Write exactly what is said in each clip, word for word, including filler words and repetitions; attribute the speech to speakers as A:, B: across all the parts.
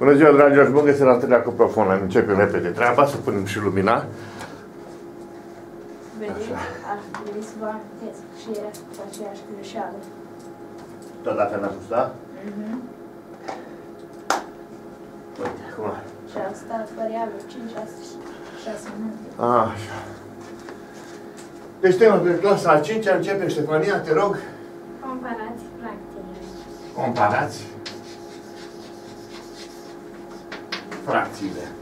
A: Bună ziua, dragilor, și bun găsit la întâlnirea cu Profona. Începem repede treaba, să punem și lumina.
B: Vedeți? Ar trebui să vă arătez și era cu aceeași greșeală.
A: Tot data n-a spus, da?
B: Mhm.
A: Uite, acum.
B: Și a stat variabil cinci, șase minute.
A: Așa. Deci tema pe clasa a cincea, începe Ștefania, te rog.
B: Comparați fracțiile.
A: Comparați fracțiile.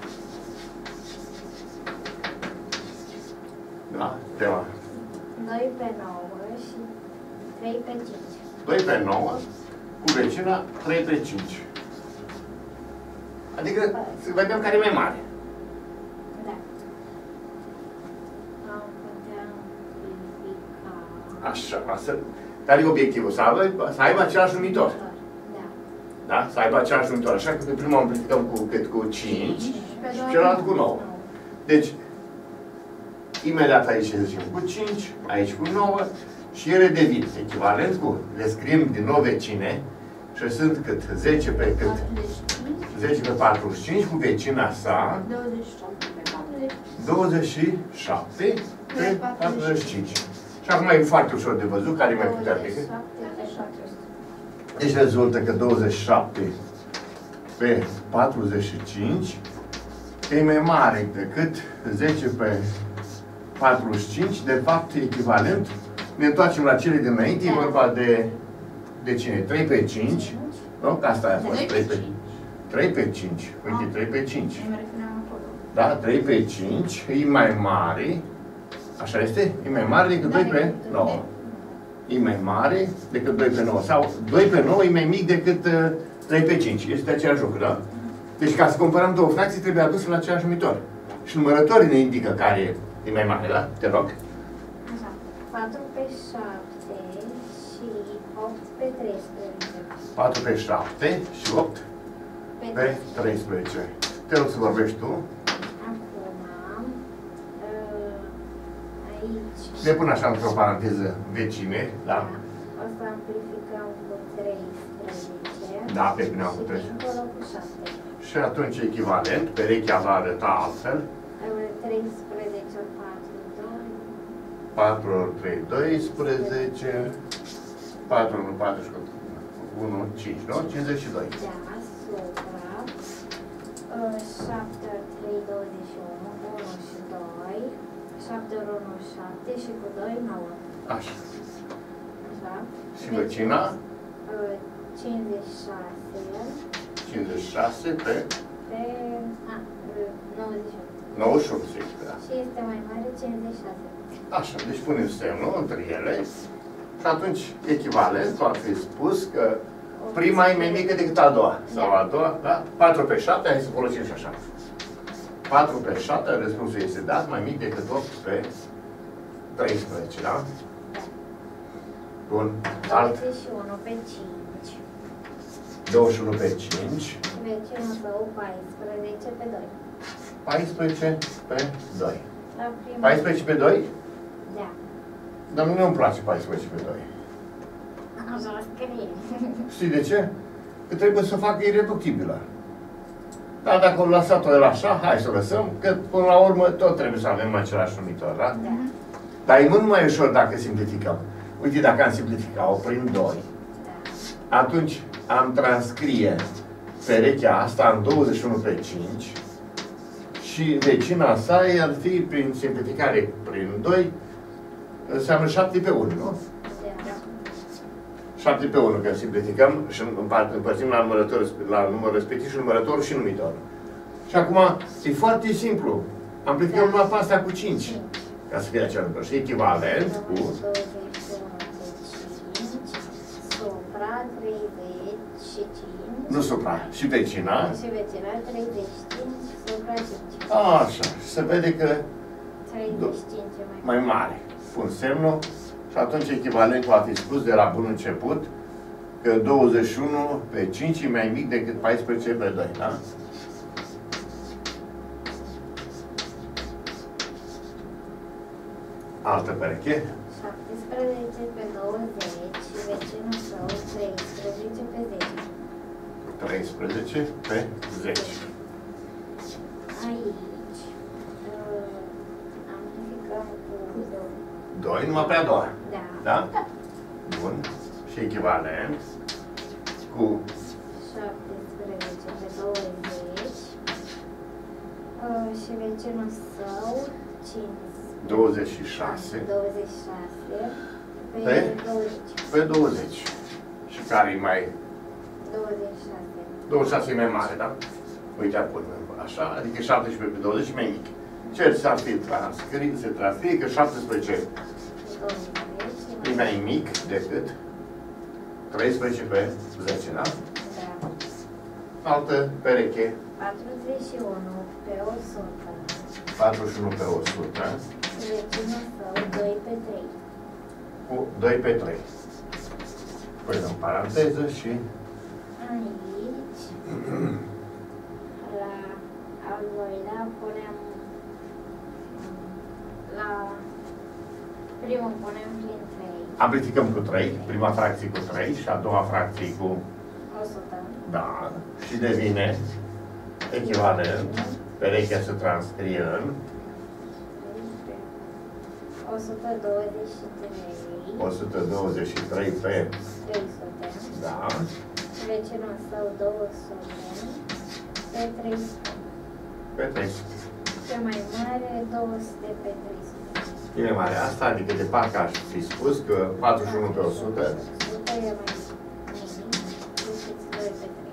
A: Da, tema.
B: doi pe nouă și trei pe cinci.
A: doi pe nouă cu vecina trei pe cinci. Adică să vedem care e mai mare.
B: Da. Am putea amplifica.
A: Așa, să... Care e obiectivul? Să aibă, să aibă același numitor.
B: Da.
A: Da? Să aibă același numitor. Așa că pe primul amplificăm cu, cât, cu cinci și celălalt cu nouă. Deci, imediat aici zicem cu cinci, aici cu nouă și ele devin echivalent cu, le scriem din nou vecine și sunt cât? zece pe cât? zece pe patruzeci și cinci cu vecina sa douăzeci și șapte pe patruzeci și cinci. Și acum e foarte ușor de văzut care e mai puternic. Deci rezultă că douăzeci și șapte pe patruzeci și cinci e mai mare decât zece pe patruzeci și cinci, de fapt echivalent. Ne întoarcem la cele dinainte, e vorba de, de cine? trei pe cinci, nu? Că asta a fost, trei pe cinci. trei pe cinci, uite, trei pe cinci. Da, trei pe cinci e mai mare, așa este? E mai mare decât doi pe nouă. E mai mare decât doi pe nouă. Sau doi pe nouă e mai mic decât uh, trei pe cinci. Este același lucru, da? Deci ca să comparăm două fracții trebuie adus la același numitor. Și numărătorii ne indică care e mai mare, da? Te rog.
B: Așa. patru pe șapte și opt pe treisprezece.
A: patru pe șapte și opt pe treisprezece. Te rog să vorbești tu.
B: Acum, aici...
A: Ne pun așa într-o paranteză vecine, da?
B: O să amplificăm cu treisprezece.
A: Da, pe bine am cu treisprezece.
B: Și dincolo cu șapte.
A: Și atunci echivalent, perechea va arăta altfel.
B: treisprezece ori patru, doi.
A: patru ori trei, doisprezece. patru ori patru și unu, cinci, nu? cincizeci și doi.
B: Da, supra. șapte ori trei, douăzeci și unu, unu și doi. șapte ori unu, șapte și cu doi, nouă.
A: Așa.
B: Așa.
A: Și vecina?
B: cincizeci și șase.
A: cincizeci și șase pe...
B: Pe... A, nouăzeci și opt.
A: nouăzeci și opt, da.
B: Și este mai mare cincizeci și șase.
A: Așa, deci punem semnul între ele și atunci echivalent, ar fi spus că prima e mai mică decât a doua. Sau a doua, da? patru pe șapte, hai să folosim și așa. patru pe șapte, răspunsul este dat, mai mic decât opt pe treisprezece, da? Bun. Alt.
B: douăzeci și unu pe cinci.
A: douăzeci și unu pe cinci.
B: Vecinul său paisprezece pe doi.
A: paisprezece pe doi.
B: La prima...
A: paisprezece pe doi?
B: Da.
A: Dar nu îmi place paisprezece pe doi.
B: Așa scrie.
A: Știi de ce? Că trebuie să facă ireductibilă. Dar dacă am lăsat-o el așa, hai să o lăsăm, că până la urmă tot trebuie să avem același numitor, da?
B: Da.
A: Dar e mult mai ușor dacă simplificăm. Uite, dacă am simplificat-o prin doi,
B: Da.
A: atunci am transcrie perechea asta în douăzeci și unu pe cinci și vecina sa ar fi, prin simplificare prin doi, înseamnă șapte pe unu, nu?
B: Da.
A: șapte pe unu, că simplificăm și împărțim la numărător, la numărul respectiv și numărătorul și numitorul. Și acum, e foarte simplu. Amplificăm numai pe asta cu cinci. Ca să fie același lucru. Și echivalent cu...
B: douăzeci și unu pe cinci, supra treizeci și cinci.
A: Nu supra. Și vecina.
B: Și vecina treizeci și cinci, supra cinci.
A: Așa. Și se vede că
B: treizeci și cinci e mai
A: mai mare. Pun semnul. Și atunci echivalent cu a fi spus de la bun început că douăzeci și unu pe cinci e mai mic decât paisprezece pe doi, da? Altă pereche.
B: șaptesprezece pe douăzeci și vecinul său treisprezece pe zece.
A: treisprezece pe zece.
B: Aici uh, amplificăm cu doi.
A: doi numai pe a doua.
B: Da.
A: Da? Bun. Și echivalent cu
B: șaptesprezece pe douăzeci. Uh, și vecinul său cincisprezece.
A: douăzeci și șase
B: douăzeci și șase pe,
A: Pe?
B: douăzeci.
A: pe douăzeci. Și care e mai...
B: douăzeci și șase.
A: douăzeci și șase e mai mare, da? Uite acum, așa, adică șaptesprezece pe douăzeci e mai mic. Ce s-ar fi transcris, se transcrie că șaptesprezece e mai mic decât treisprezece pe zece, da?
B: Da.
A: Altă pereche,
B: patruzeci și unu pe o sută.
A: patruzeci și unu pe o sută,
B: Vecinul său doi pe trei.
A: cu doi pe trei. Păi în paranteză și
B: Aici, la al doilea, punem la primul punem prin trei.
A: amplificăm cu trei, prima fracție cu trei și a doua fracție cu,
B: o sută.
A: da, și devine echivalent, perechea se transcrie în
B: o sută douăzeci și trei.
A: o sută douăzeci și trei pe,
B: trei sute.
A: da,
B: Vecinul său două sute pe trei sute.
A: pe trei sute.
B: Cea mai mare două sute pe trei sute.
A: E mai mare asta, adică de parcă aș fi spus că patruzeci și unu pe o sută,
B: o sută e mai mic decât doi pe trei.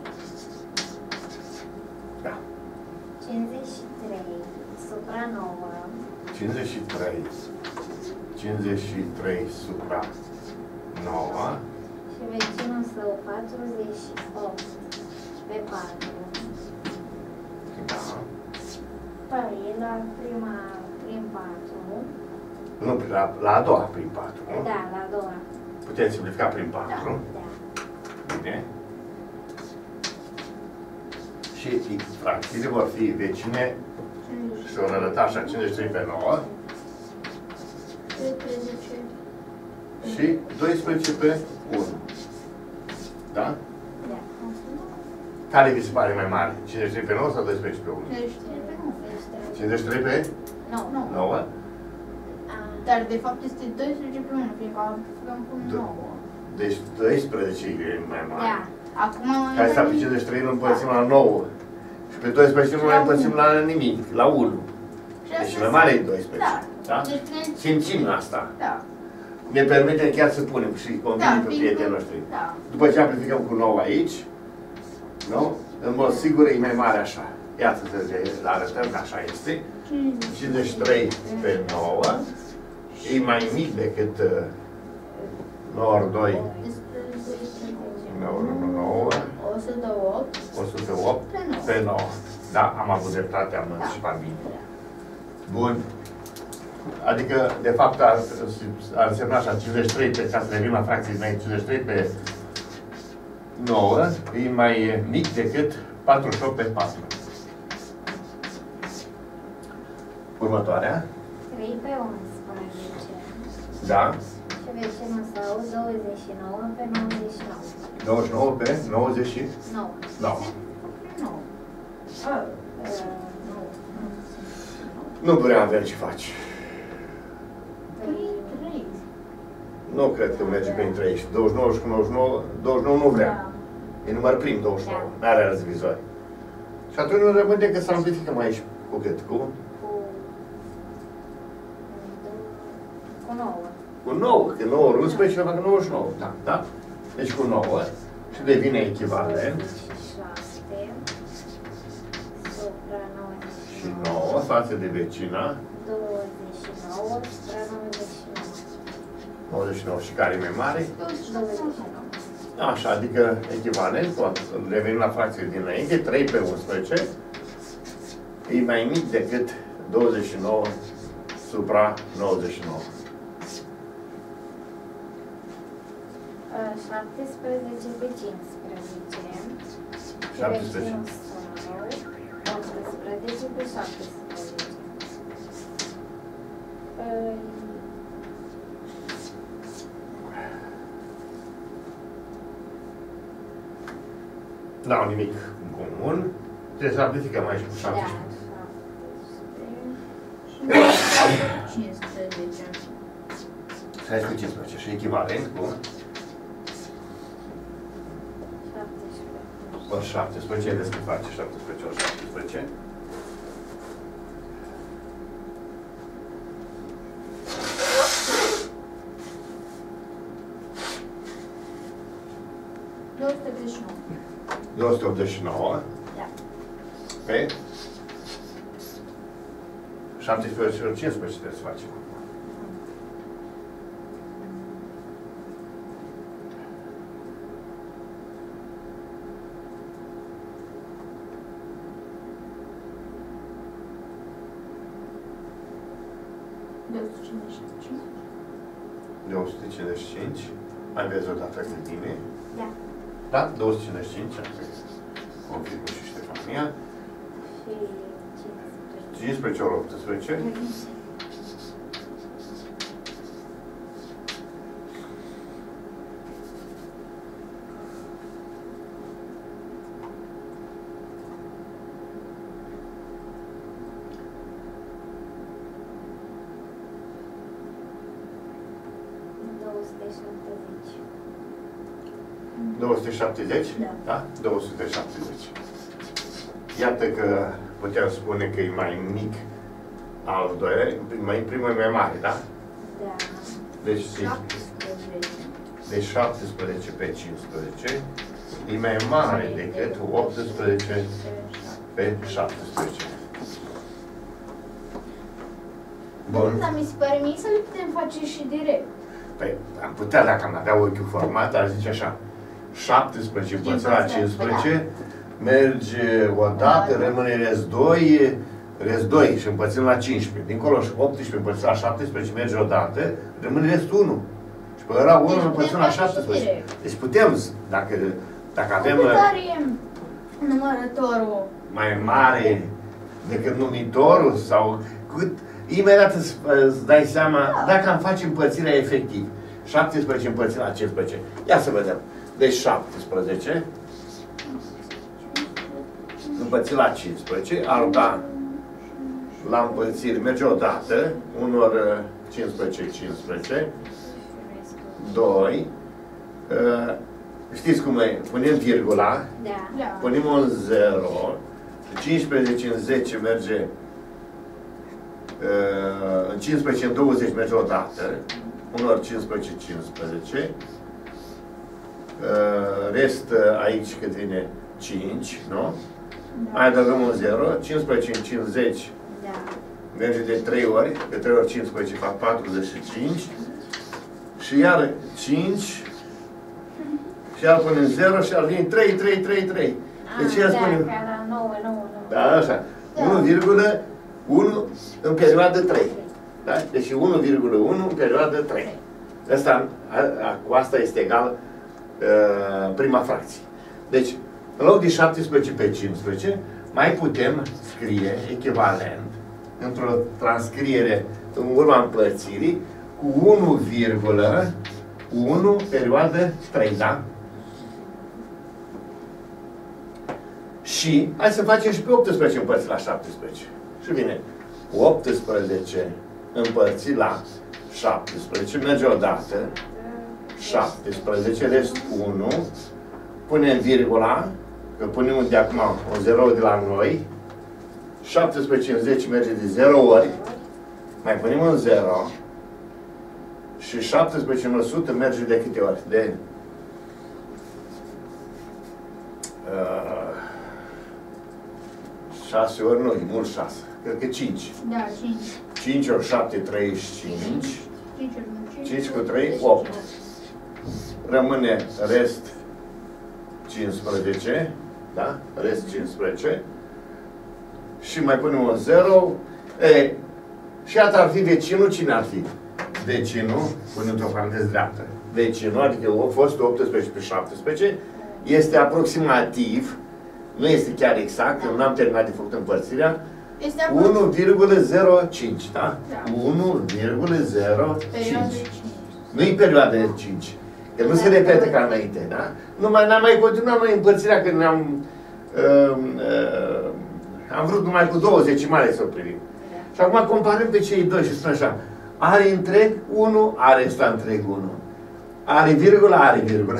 A: da,
B: cincizeci și trei supra nouă.
A: cincizeci și trei, cincizeci și trei supra nouă,
B: Și vecinul său patruzeci și opt pe patru.
A: da,
B: Păi, la prima, prin patru.
A: nu, la, la a doua prin patru, nu?
B: Da, la a doua.
A: Putem simplifica prin patru,
B: Da.
A: bine? Și fracțiile vor fi vecine și vor arăta așa cincizeci și trei pe nouă
B: treisprezece.
A: și doisprezece pe unu. Da?
B: Da.
A: Care vi se pare mai mare? cincizeci și trei pe nouă sau doisprezece pe unu?
B: treizeci și trei pe nouă.
A: cincizeci și trei pe
B: Nu. Nu.
A: nouă?
C: Dar de fapt este doisprezece pe unu, fiindcă am cu
A: Da.
C: nouă.
A: Deci doisprezece e mai mare.
B: Da.
C: Acum...
A: Care s-a pe cincizeci și trei nu împărțim la nouă. Și pe doisprezece nu mai împărțim la nimic, la unu. Deci mai mare e doisprezece.
C: Da.
A: Da?
C: Deci când...
A: Simțim asta.
C: Da.
A: Ne permite chiar să punem și convine
C: Da,
A: pe
C: fiindcă-
A: prietenii noștri.
C: Da.
A: După ce amplificăm cu nouă aici, nu? În mod sigur e mai mare așa. Iată să le arătăm că așa este. cincizeci și trei pe nouă e mai mic decât uh, nouă ori doi, nouă ori nouă,
C: o sută opt
A: o sută opt pe nouă. Da, am avut dreptate, am anticipat bine. Bun. Adică, de fapt, ar, ar însemna așa, cincizeci și trei pe, ca să revin la fracții mei, cincizeci și trei pe nouă e mai mic decât patruzeci și opt pe patru. Următoarea.
B: trei pe unsprezece.
A: Da.
B: Și vecinul său douăzeci și nouă pe nouăzeci și nouă.
A: douăzeci și nouă pe nouăzeci și
B: nouă.
A: nouă.
C: Nu.
B: Uh, nu.
A: Nu prea avem ce faci.
C: trei, trei.
A: Nu cred că merge prin treizeci. douăzeci și nouă și cu nouăzeci și nouă, douăzeci și nouă nu vrea. E număr prim douăzeci și nouă. N-are alți vizori. Și atunci nu rămâne decât să amplificăm aici cu cât? Cu?
B: Cu... Cu nouă.
A: Cu nouă. Că nouă ori unsprezece fac nouăzeci și nouă. Da, da? Deci cu nouă. Și devine echivalent.
B: douăzeci și șase supra nouăzeci și
A: Și
B: nouă.
A: nouă față de vecina.
B: douăzeci și nouă supra nouăzeci și nouă.
A: nouăzeci și nouă. Și care e mai mare?
C: douăzeci și nouă.
A: Așa, adică echivalent, revenim la fracție dinainte, trei pe unsprezece e mai mic decât douăzeci și nouă supra nouăzeci și nouă.
B: șaptesprezece pe cincisprezece.
A: șaptesprezece.
B: optsprezece pe șaptesprezece. Păi...
A: n-au nimic în comun. Trebuie să amplificăm aici cu
B: Da,
A: șaptesprezece.
C: cincisprezece.
A: Hai cu cincisprezece și echivalent cu
B: șaptesprezece.
A: ori șaptesprezece, vedeți cât face șaptesprezece ori șaptesprezece.
C: două sute optzeci și nouă.
A: două sute optzeci și nouă.
C: Da.
A: Pe șaptesprezece ori cincisprezece trebuie să facem.
C: două sute cincizeci și cinci.
A: două sute cincizeci și cinci. Mai vezi o dată cu tine.
C: Da.
A: Da? două sute cincizeci și cinci. Confirmă și Ștefania.
B: Și cincisprezece.
A: cincisprezece ori optsprezece.
B: două sute șaptezeci.
A: două sute șaptezeci?
C: Da.
A: Da? două sute șaptezeci. Iată că putem spune că e mai mic al doilea, mai primul e mai mare, da?
B: Da.
A: Deci,
C: șaptesprezece.
A: deci șaptesprezece pe cincisprezece e mai mare decât optsprezece pe șaptesprezece. Bun.
C: Dar mi se pare mie să le putem face și direct.
A: Păi, am putea, dacă am avea ochiul format, ar zice așa. șaptesprezece împărțit la cincisprezece, merge o dată, rămâne rest doi, rest doi și împărțim la cincisprezece. Dincolo și optsprezece împărțit la șaptesprezece, merge o dată, rămâne rest unu. Și pe ăla unu împărțim la șaptesprezece. Deci putem, dacă, dacă avem
C: Cât are numărătorul?
A: mai mare decât numitorul sau cât, imediat îți, îți dai seama dacă am face împărțirea efectiv. șaptesprezece împărțit la cincisprezece. Ia să vedem. Deci șaptesprezece împărțit la cincisprezece ar da la împărțire, merge o dată, unu ori cincisprezece, cincisprezece, doi, uh, știți cum e? Punem virgula,
B: Da.
C: Da.
A: punem un zero, cincisprezece în zece merge, uh, în cincisprezece în douăzeci merge o dată, unu ori cincisprezece, cincisprezece, uh, rest uh, aici cât vine cinci, nu?
C: Da.
A: Mai adăugăm un zero, cincisprezece în cincizeci
B: Da.
A: merge de trei ori, de trei ori cincisprezece fac patruzeci și cinci, și iar cinci, și iar punem zero și iar vine trei, trei, trei, trei. Deci iar
B: da,
A: spunem,
B: că era nouă, nouă, nouă.
A: da, așa, unu virgulă unu în perioadă trei. Da? Deci unu virgulă unu în perioadă trei. Asta, a, a, cu asta este egal uh, prima fracție. Deci, în loc de șaptesprezece pe cincisprezece, mai putem scrie echivalent într-o transcriere în urma împărțirii cu unu virgulă unu perioadă trei, da? Și hai să facem și pe optsprezece împărțit la șaptesprezece. Și vine optsprezece împărțit la șaptesprezece, merge o dată, șaptesprezece, rest unu, punem virgula, că punem de acum un zero de la noi, șaptesprezece în zece merge de zero ori, mai punem un zero, și șaptesprezece în o sută merge de câte ori? De uh, șase ori, nu, e mult șase, cred că cinci.
C: Da, cinci.
A: cinci ori șapte, treizeci și cinci.
C: cinci ori cinci.
A: cinci cu trei, opt. Rămâne rest cincisprezece, da? Rest cincisprezece. Și mai punem un zero. E, și atât ar fi vecinul, cine ar fi? Vecinul, punem o paranteză dreaptă. Vecinul, adică a fost optsprezece pe șaptesprezece, este aproximativ, nu este chiar exact, că nu am terminat de făcut împărțirea,
C: Este
A: unu virgulă zero cinci, da?
C: Da.
A: unu virgulă zero
C: perioada
A: cinci.
C: cinci.
A: Nu e perioada de cinci. Că nu se repetă ca înainte, da? Nu mai, n-am mai continuat noi împărțirea când ne-am... Uh, uh, am vrut numai cu două decimale să o privim.
B: Da.
A: Și acum comparăm pe cei doi și spun așa. Are întreg unu, are ăsta întreg unu. Are virgulă, are virgulă.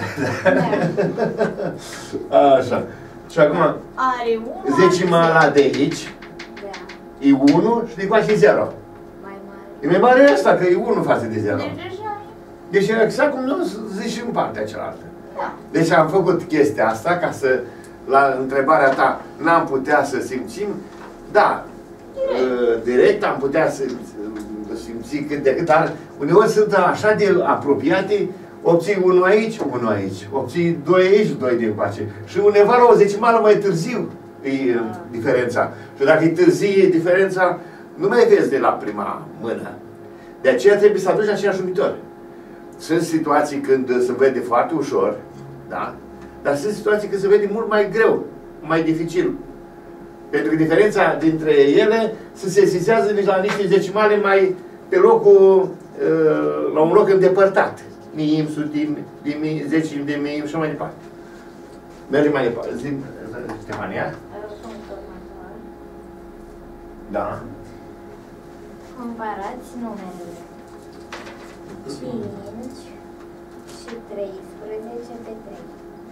B: Da.
A: Așa. Și acum,
C: Are unu.
A: decimala de aici
B: Da.
A: e unu și de coace e zero.
B: Mai mare.
A: E mai mare asta, că e unu față de zero.
C: Deci deja
A: Deci exact cum nu zici și în partea cealaltă.
C: da.
A: Deci am făcut chestia asta ca să, la întrebarea ta, n-am putea să simțim, da, direct, direct am putea să simți cât de cât, dar uneori sunt așa de apropiate, obții unul aici, unul aici, obții doi aici, doi de încoace. Și undeva la o decimală mai târziu e diferența. Și dacă e târzie diferența, nu mai vezi de la prima mână. De aceea trebuie să aduci aceeași numitor. Sunt situații când se vede foarte ușor, da? Dar sunt situații când se vede mult mai greu, mai dificil. Pentru că diferența dintre ele se sesizează la niște decimale mai pe locul, la un loc îndepărtat. Miim, sutim, dimim, zecim de miim și mai departe. Mergem mai departe. Zim, Stefania?
B: Punctul următor.
A: Da.
B: Comparați numerele cinci și treisprezece pe trei.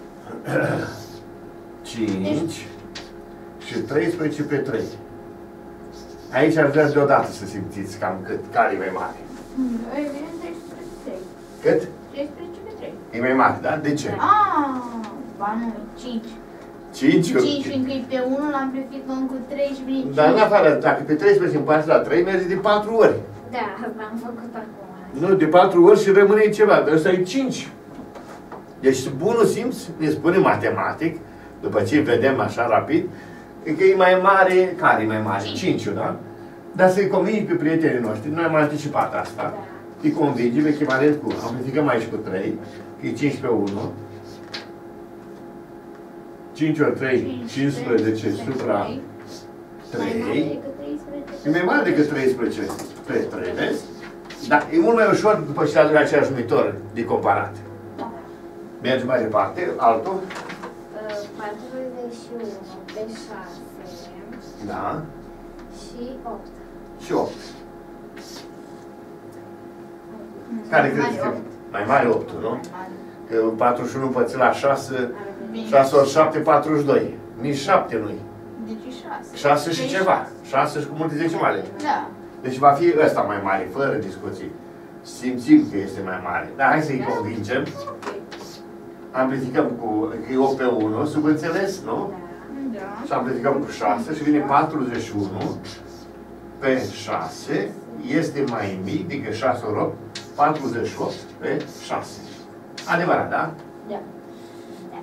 A: cinci și treisprezece pe trei. Aici ar vrea deodată să simțiți cam cât, care e mai mare.
C: Evident, treisprezece pe trei.
A: Cât?
C: treisprezece pe trei.
A: E mai mare, da? De ce?
C: Ah, ba nu, cinci.
A: cinci.
C: cinci, fiindcă e pe unu, l-am amplificăm cu trei și vine cinci.
A: Dar în afară, dacă pe treisprezece împarți la trei, merge de patru ori.
B: Da, am făcut acum.
A: Nu, de patru ori și rămâne ceva, dar ăsta e cinci. Deci bunul simț ne spune matematic, după ce vedem așa rapid, că e mai mare, care e mai mare? cinci, da? Dar să-i convingi pe prietenii noștri, noi am anticipat asta,
B: Da.
A: îi convingem echivalent cu, amplificăm aici cu trei, că e cinci pe unu, cinci ori trei, cincisprezece supra trei, e mai mare decât treisprezece pe trei, vezi? Dar e mult mai ușor după ce aduc aceeași numitor de comparat.
C: Da.
A: Mergem mai departe, altul.
B: patruzeci și unu pe șase
A: Da.
B: și opt.
A: Și opt. Care crezi că mai mare opt, nu? Că patruzeci și unu împărțit la șase, șase ori șapte, patruzeci și doi. Nici șapte nu-i.
C: Deci șase.
A: șase și ceva. șase și cu multe decimale.
C: Da.
A: Deci va fi ăsta mai mare, fără discuții. Simțim că este mai mare. Dar hai să-i convingem. Amplificăm cu e opt pe unu, subînțeles, nu?
C: Da.
A: Și amplificăm cu șase și vine patruzeci și unu pe șase. Este mai mic decât șase ori opt, patruzeci și opt pe șase. Adevărat, da?
C: Da.
B: Da.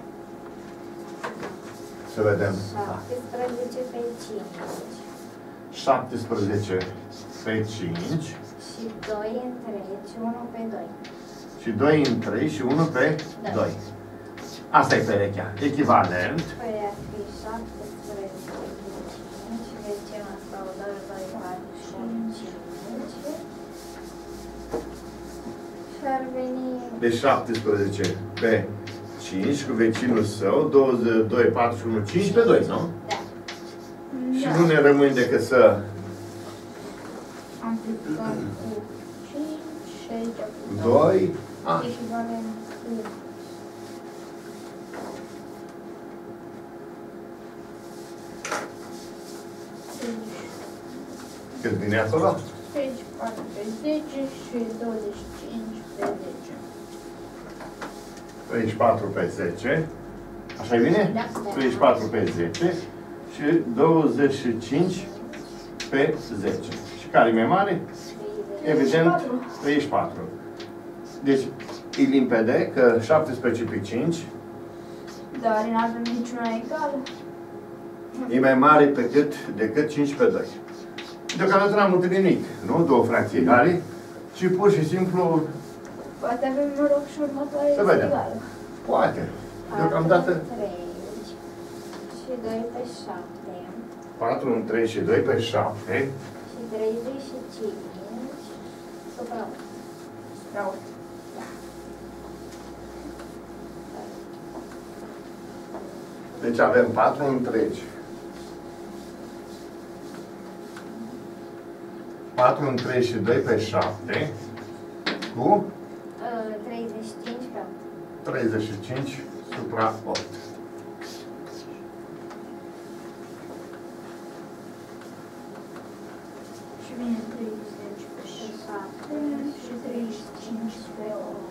A: Să vedem.
B: șaptesprezece pe cinci
A: șaptesprezece pe cinci
B: și doi întregi și unu pe doi.
A: și doi în trei și unu pe doi. Asta e perechea. Echivalent.
B: Păi ar fi șaptesprezece pe cinci, zecem asta o doi, doi, patru și cinci. Și ar veni...
A: Deci șaptesprezece pe cinci cu vecinul său, douăzeci, doi, patru și unu, cinci pe doi, nu?
B: Da.
A: Și nu ne rămâne decât să
C: Amplificăm cu cinci și aici cu
A: doi. A,
B: Echivalent cu...
A: cât vine acolo?
C: treizeci și patru pe zece și douăzeci și cinci pe zece.
A: treizeci și patru pe zece. Așa vine?
C: Da.
A: treizeci și patru pe zece și douăzeci și cinci pe zece. Și care e mai mare? Evident, treizeci și patru. Deci, e limpede că șaptesprezece pe cinci
C: Dar nu avem niciuna egală.
A: e mai mare pe cât, decât cinci pe doi. Deocamdată n-am întâlnit nimic, nu? Două fracții egale, ci pur și simplu,
C: Poate avem noroc și următoarea
A: Să
C: este
A: vedem.
C: egală.
A: poate. Deocamdată
B: trei și doi pe șapte
A: patru în trei și doi pe șapte.
B: și treizeci și cinci supra opt.
C: Bravo.
A: Deci avem patru întregi. patru întregi și doi pe șapte cu
B: treizeci și cinci pe opt.
A: treizeci și cinci supra opt.
C: Și vine treizeci pe șapte și treizeci și cinci pe opt.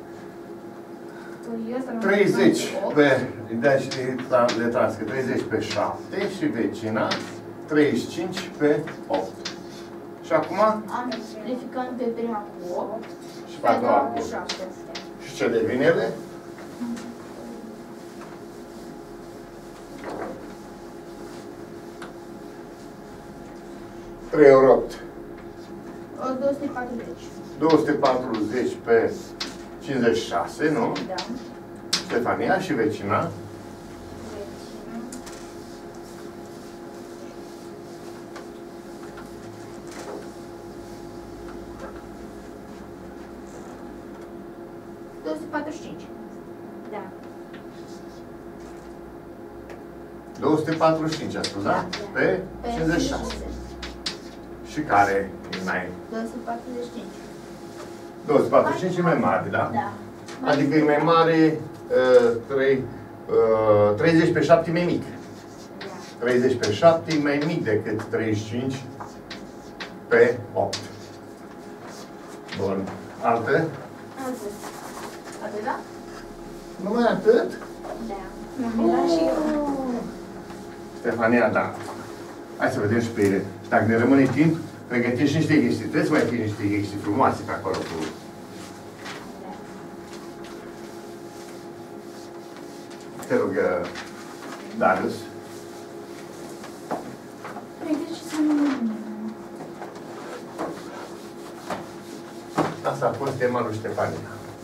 A: treizeci pe, deci le trască treizeci pe șapte și vecina treizeci și cinci pe opt. Și acum?
C: Amplificăm pe prima cu opt
A: Și pe a doua cu
C: șapte.
A: Și ce devin ele? trei ori opt.
C: două sute patruzeci.
A: două sute patruzeci pe cincizeci și șase, nu?
C: Da.
A: Stefania și vecina?
B: Vecina.
C: două sute patruzeci și cinci.
B: Da.
A: două sute patruzeci și cinci, a spus, da?
B: Da.
A: Pe cincizeci și șase. Și care e mai...
C: două sute patruzeci și cinci.
A: două sute patruzeci și cinci e mai mare, da?
C: Da.
A: Adică e mai mare, uh, trei, uh, treizeci pe șapte e mai mic.
B: Da.
A: treizeci pe șapte e mai mic decât treizeci și cinci pe opt. Bun. Alte?
B: Atât.
C: Atât, da?
A: Numai atât?
B: Da.
C: M-am mirat și eu.
A: Stefania, da. Hai să vedem și pe ele. Și dacă ne rămâne timp, pregătim și niște chestii. Trebuie să mai fie niște chestii frumoase pe acolo. Cu... Te rog, uh, Darius.
C: Pregăti și să nu mă.
A: Asta a fost tema lui Ștefania.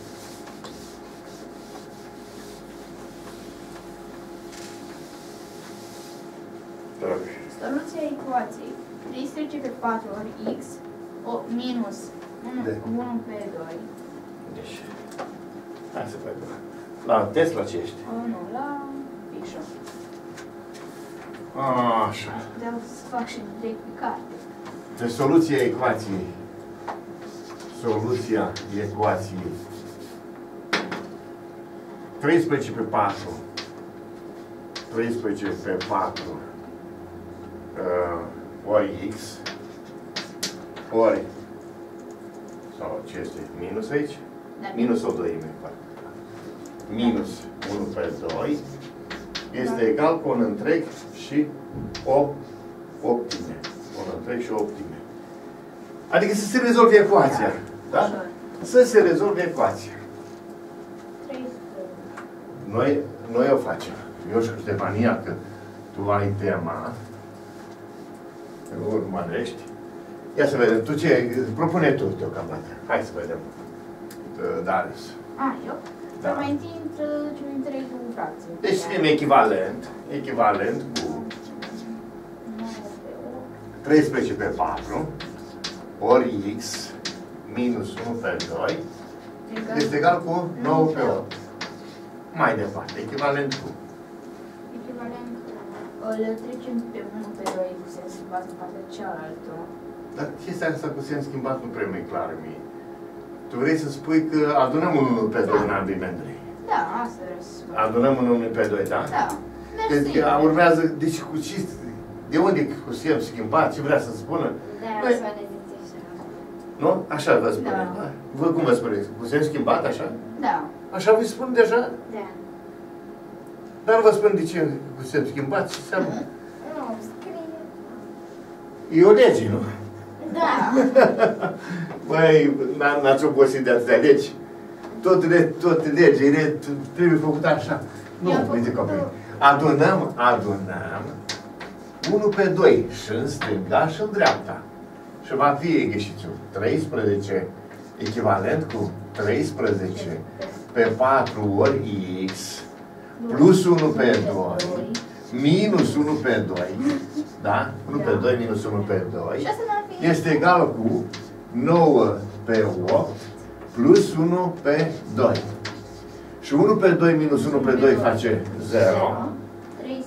A: Te rog.
C: Soluția ecuației treisprezece pe patru ori x o, minus
A: De.
C: unu pe doi.
A: Deci, hai să vedem. La test la ce ești?
C: O, nu, la picșor.
A: Așa.
C: Vreau să fac și direct pe carte.
A: Deci soluția ecuației. Soluția ecuației. treisprezece pe patru. treisprezece pe patru. Uh, ori x. Ori. Sau ce este? Minus aici?
C: Da.
A: Minus o doime. Minus unu pe doi. Este egal cu un întreg și o optime. Un întreg și o optime. Adică să se rezolve ecuația. Da?
C: Așa.
A: Să se rezolve ecuația.
B: treisprezece.
A: Noi, noi o facem. Eu și cu Stefania, că tu ai tema, urmărești. Ia să vedem. Tu ce? Propune tu deocamdată. Hai să vedem. Darius.
C: A, eu?
A: Da.
C: Să mai întâi introducem întregul în fracție.
A: Deci scriem echivalent. Echivalent cu
C: nouă pe opt.
A: treisprezece pe patru ori x minus unu pe doi este egal cu nouă pe opt. Mai departe, echivalent cu.
C: Echivalent cu. Le trecem pe unu pe doi cu sens schimbat în partea cealaltă.
A: Dar chestia asta cu sens schimbat nu prea mi-e clară mie. Tu vrei să spui că adunăm un unu pe doi în ambii membri.
C: Da, asta vreau să spun.
A: Adunăm un unu pe doi, da?
C: Da.
A: Deci
C: Mersi.
A: urmează, deci cu ce, de unde cu sens schimbat, ce vrea să spună?
B: Da,
A: Păi-
B: să ne zice așa.
A: Nu? Așa vă spune.
C: Da.
A: Vă cum vă spuneți? Cu sens schimbat, așa?
C: Da.
A: Așa vă spun deja?
B: Da.
A: Dar nu vă spun de ce cu sens schimbat, ce înseamnă?
B: Nu, scrie.
A: E o lege, nu?
C: Da.
A: Băi, n- n-ați obosit de atâtea legi. Tot, le, tot legile trebuie făcut așa. Nu,
C: Eu am
A: uite
C: făcut-o.
A: copii. Adunăm, adunăm unu pe doi și în stânga și în dreapta. Și va fi ghișițiu. treisprezece echivalent cu treisprezece pe patru ori x plus unu pe doi minus unu pe doi. Da? unu pe doi minus unu pe doi.
C: Și asta n-ar fi...
A: Este egal cu nouă pe opt plus unu pe doi. Și unu pe doi minus unu pe doi face zero.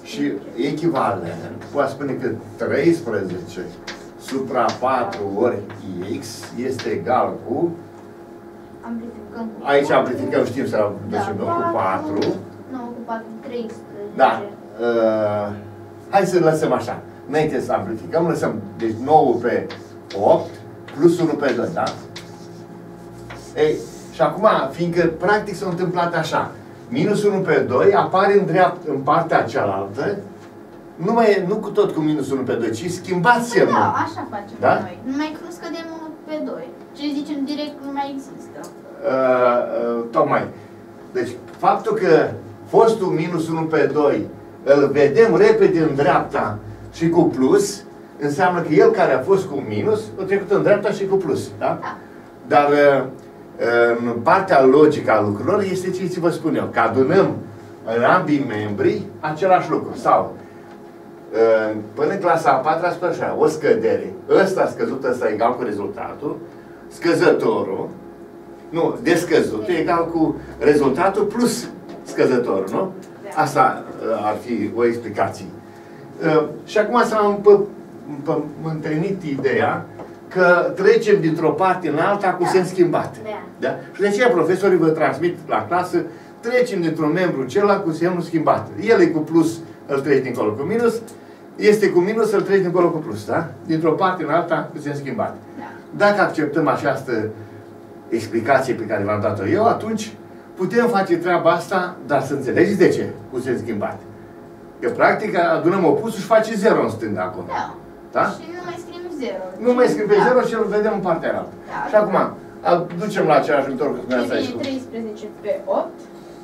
A: Și echivalent, poate spune că treisprezece supra patru ori x este egal cu...
C: Amplificăm cu
A: Aici amplificăm, știm să ducem, nu? Cu patru.
C: Nu, cu patru, treisprezece.
A: Da. Uh, hai să lăsăm așa. Înainte să amplificăm, lăsăm, deci nouă pe opt plus unu pe doi, da? Ei, și acum, fiindcă practic s-a întâmplat așa, minus unu pe doi apare în dreapta, în partea cealaltă, nu, mai, nu cu tot cu minus unu pe doi, ci schimbați semnul.
C: Da, așa facem
A: Da?
C: noi. Numai că nu scădem unu pe doi. Ce zicem direct nu mai există.
A: Uh, uh, tocmai. Deci, faptul că fostul minus unu pe doi îl vedem repede în dreapta și cu plus, înseamnă că el care a fost cu minus, a trecut în dreapta și cu plus. Da?
C: Da.
A: Dar uh, în partea logică a lucrurilor este ce ți vă spun eu, că adunăm în ambii membri același lucru. Sau, uh, până în clasa a patra spune așa, o scădere. Ăsta a scăzut, ăsta egal cu rezultatul. Scăzătorul, nu, descăzutul e egal cu rezultatul plus scăzătorul, nu? Asta uh, ar fi o explicație. Uh, și acum s-a întâlnit ideea că trecem dintr-o parte în alta cu
C: Da.
A: sens schimbat.
B: Da.
A: Da? Și de aceea profesorii vă transmit la clasă, trecem dintr-un membru în celălalt cu semnul schimbat. El e cu plus, îl treci dincolo cu minus, este cu minus, îl treci dincolo cu plus. Da? Dintr-o parte în alta cu sens schimbat.
C: Da.
A: Dacă acceptăm această explicație pe care v-am dat-o eu, atunci putem face treaba asta, dar să înțelegeți de ce, cu sens schimbat. Că practic adunăm opusul și face zero în stânga acolo.
C: Da.
A: Da?
C: Și nu mai scriem zero.
A: Nu mai scrie pe
C: Da.
A: zero și îl vedem în partea altă.
C: Da.
A: Și acum, ducem la același viitor că spuneați aici.
C: Devine treisprezece pe opt.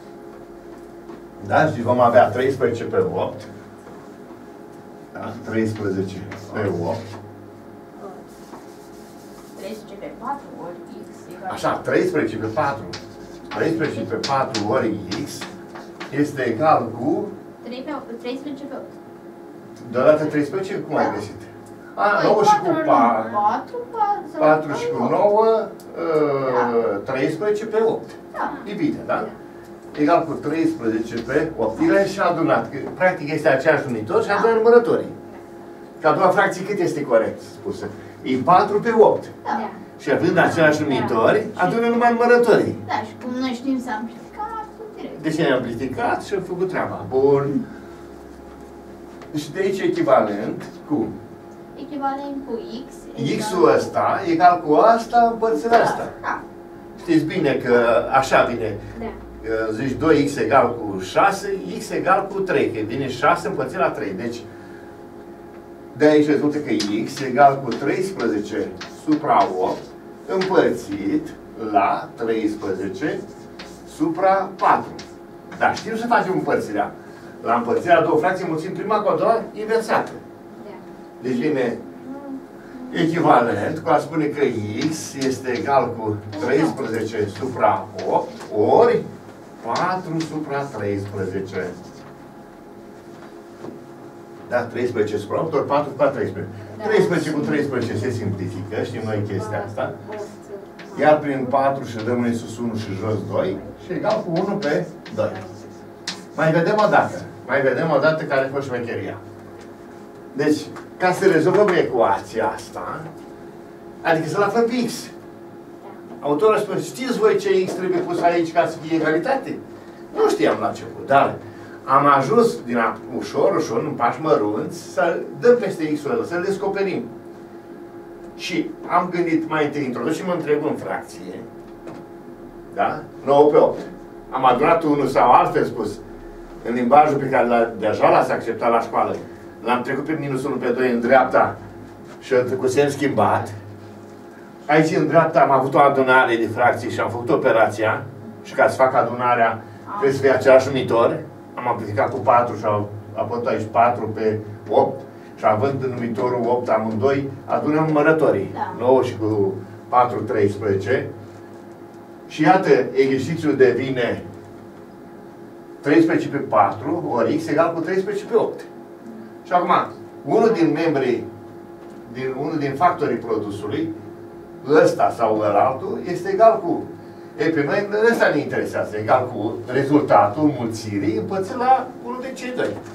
A: Da? Și vom avea treisprezece pe opt. Da? treisprezece pe opt.
C: treisprezece pe patru ori x egal.
A: Așa, treisprezece pe patru. treisprezece pe patru ori x este egal cu...
C: trei pe opt, treisprezece pe opt.
A: Deodată treisprezece? Cum ai
C: Da.
A: găsit? A, nouă și cu patru.
C: patru,
A: patru și cu nouă,
C: Da.
A: treisprezece pe opt.
C: Da.
A: E bine, da? Egal cu treisprezece pe opt. El și adunat. Că, practic este aceeași unitor și adună numărătorii. Că a doua fracție cât este corect spusă? E patru pe opt.
C: Da.
B: Da.
A: Și având același numitori, adună numai numărătorii.
C: Da, și cum noi știm să amplificăm, direct.
A: Deci ne-am amplificat și am făcut treaba. Bun. Și de aici echivalent cu
C: Echivalent cu x.
A: x-ul ăsta egal cu asta împărțit la asta.
C: Da.
A: Știți bine că așa vine.
B: Da.
A: Zici doi x egal cu șase, x egal cu trei, că vine șase împărțit la trei. Deci, de aici rezultă că x egal cu treisprezece supra opt împărțit la treisprezece supra patru. Dar știm să facem împărțirea. La împărțirea două fracții mulțim prima cu a doua inversată.
B: Da.
A: Deci vine echivalent, cu a spune că x este egal cu treisprezece supra opt ori patru supra treisprezece. Da, treisprezece supra opt ori patru supra treisprezece.
B: Da.
A: treisprezece cu treisprezece se simplifică, știm noi chestia asta. Iar prin patru și rămâne sus unu și jos doi și egal cu unu pe doi. Mai vedem o dată. Mai vedem o dată care a fost șmecheria. Deci, ca să rezolvăm ecuația asta, adică să-l aflăm pe x. Autorul spune, știți voi ce x trebuie pus aici ca să fie egalitate? Nu știam la început, dar am ajuns din a, ușor, ușor, în pași mărunți, să dăm peste x-ul ăla, să-l descoperim. Și am gândit mai întâi, introducem întregul în fracție, da? nouă pe opt. Am adunat unul sau altfel spus, în limbajul pe care l-a, deja l-ați acceptat la școală, l-am trecut pe minus unu pe doi în dreapta și cu sens schimbat. Aici în dreapta am avut o adunare de fracții și am făcut operația și ca să fac adunarea trebuie să fie același numitor. Am amplificat cu patru și am apărat aici patru pe opt și având în numitorul opt amândoi, adunăm numărătorii.
C: Da.
A: nouă și cu patru, treisprezece. Și iată, exercițiul devine treisprezece pe patru ori x egal cu treisprezece pe opt. Și acum, unul din membrii, din, unul din factorii produsului, ăsta sau ălaltul, este egal cu... Ei, pe noi ăsta ne interesează, egal cu rezultatul mulțirii împărțit la unul din cei doi.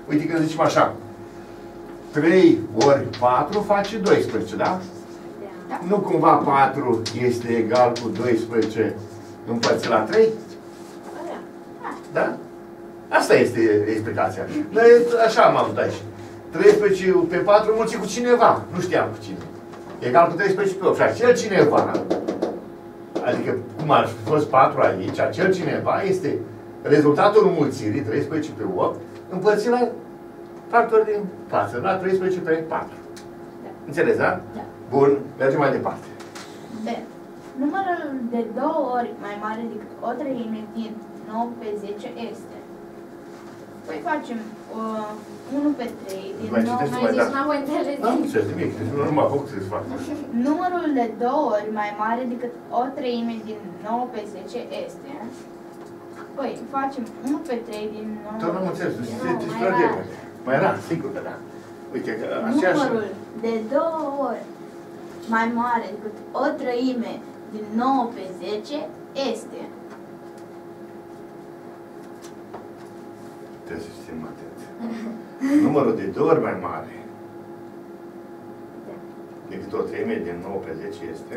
A: Uite că zicem așa. trei ori patru face doisprezece, da?
C: Da.
A: Nu cumva patru este egal cu doisprezece împărțit la trei? Da? Asta este explicația. Noi așa am avut aici. treisprezece pe patru mulțit cu cineva. Nu știam cu cine. Egal cu treisprezece pe opt. Și acel cineva, adică cum ar fi fost patru aici, acel cineva este rezultatul mulțirii, treisprezece pe opt, împărțit la factori din față, la treisprezece pe patru.
C: Da.
A: Înțeles, da?
C: Da.
A: Bun, mergem mai departe.
C: B. Numărul de două ori mai mare decât o treime din nouă pe zece este. Păi facem uh, unu pe trei din
A: Mai
C: nouă.
A: citești
B: Mai
A: mai
B: zis,
A: da.
B: n-am înțeles.
A: Nu am înțeles nimic, deci nu m-a făcut să-ți fac.
C: Numărul de două ori mai mare decât o treime din nouă pe zece este. Păi facem unu pe trei din nouă.
A: Tot nu am înțeles,
B: Nu,
A: se
B: mai
A: distrage.
B: rar.
A: Mai era, sigur că da. Uite, că aceeași...
C: Numărul de două ori mai mare decât o treime din nouă pe zece este.
A: Trebuie să știm atent. Numărul de două ori mai mare decât o treime din nouă pe zece este...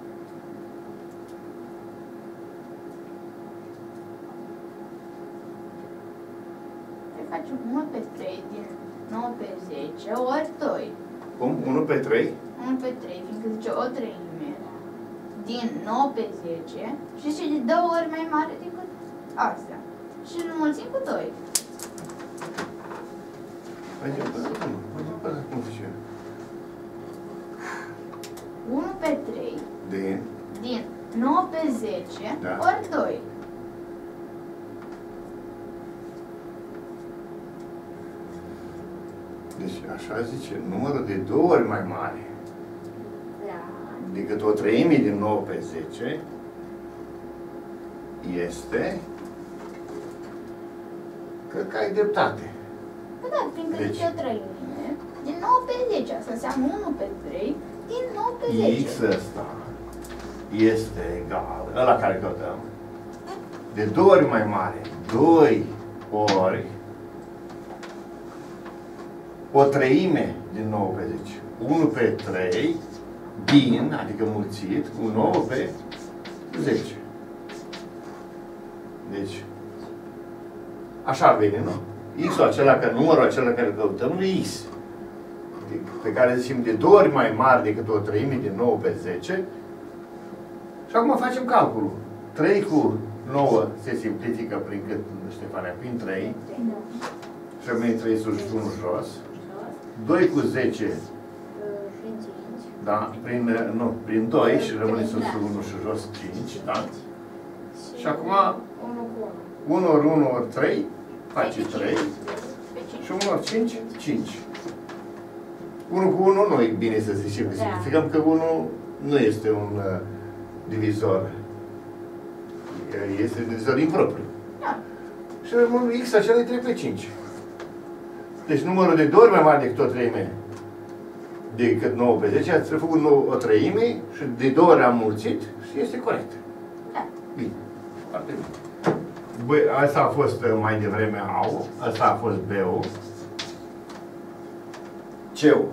C: Păi facem unu pe trei din nouă pe zece ori doi.
A: Cum? unu pe trei?
C: unu pe trei, fiindcă zice o treime din nouă pe zece și zice de două ori mai mare decât astea. Și îl înmulțim cu doi.
A: Mergem până acum. Mergem până acum, zice.
C: unu pe trei
A: Din...
C: din nouă pe zece
A: Da.
C: ori doi.
A: Deci, așa zice, numărul de două ori mai mare
B: Da.
A: decât o treime din nouă pe zece este... Cred că ai dreptate.
C: Păi da, fiindcă
A: Deci-
C: zice o treime din nouă pe zece. Asta înseamnă unu pe trei din nouă pe zece.
A: X ăsta este egal, ăla care căutăm, de două ori mai mare, doi ori o treime din nouă pe zece. unu pe trei din, adică mulțit, cu nouă pe zece. Deci, așa vine, nu? X-ul acela, că numărul acela care căutăm, nu e X. Pe care zicem de două ori mai mare decât o treime din nouă pe zece. Și acum facem calculul. trei cu nouă se simplifică prin cât, Ștefania? Prin trei. Și rămâne trei sus și unu jos. doi cu zece,
B: Prin cinci.
A: da? Prin, nu, prin doi și rămâne sus și unu și jos cinci, da? Și acum
B: unu cu unu.
A: unu ori unu ori trei face trei.
C: Pe cinci.
A: Și unu ori cinci, cinci. unu cu unu nu e bine să zicem, că
B: Da.
A: simplificăm că unu nu este un uh, divizor. Este divizor impropriu.
C: Da.
A: Și rămân X acela e trei pe cinci. Deci numărul de două ori mai mare decât o treime decât nouă pe zece, ați făcut o treime și de două ori am mulțit și este corect.
C: Da.
A: Bine. Foarte bine. Băi, asta a fost uh, mai devreme A-ul, asta a fost B-ul. C-ul.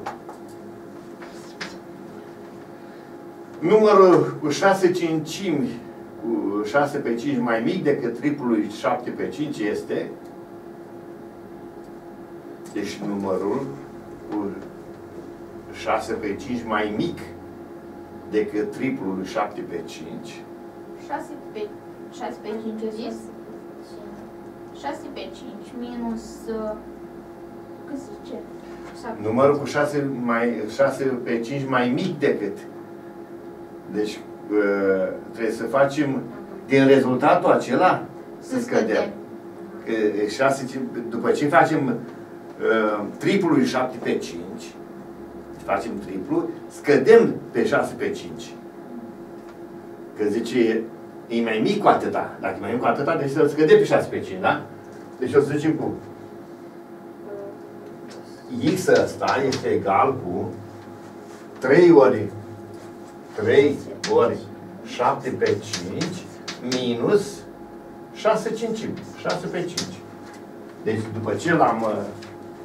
A: Numărul cu șase cincimi, cu șase pe cinci mai mic decât triplul șapte pe cinci este... Deci numărul cu șase pe cinci mai mic decât triplul șapte pe cinci.
C: șase pe șase pe cinci a zis? șase pe cinci minus... uh, Cât zice?
A: Numărul cu șase, mai, șase pe cinci mai mic decât. Deci uh, trebuie să facem din rezultatul acela să scădem. Că șase, după ce facem uh, triplul șapte pe cinci, facem triplu, scădem pe șase pe cinci. Că zice, e mai mic cu atâta. Dacă e mai mic cu atâta, deci să scădem pe șase pe cinci, da? Deci o să zicem cum? X ăsta este egal cu trei ori trei ori șapte pe cinci minus șase cincimi. șase pe cinci. Deci după ce l-am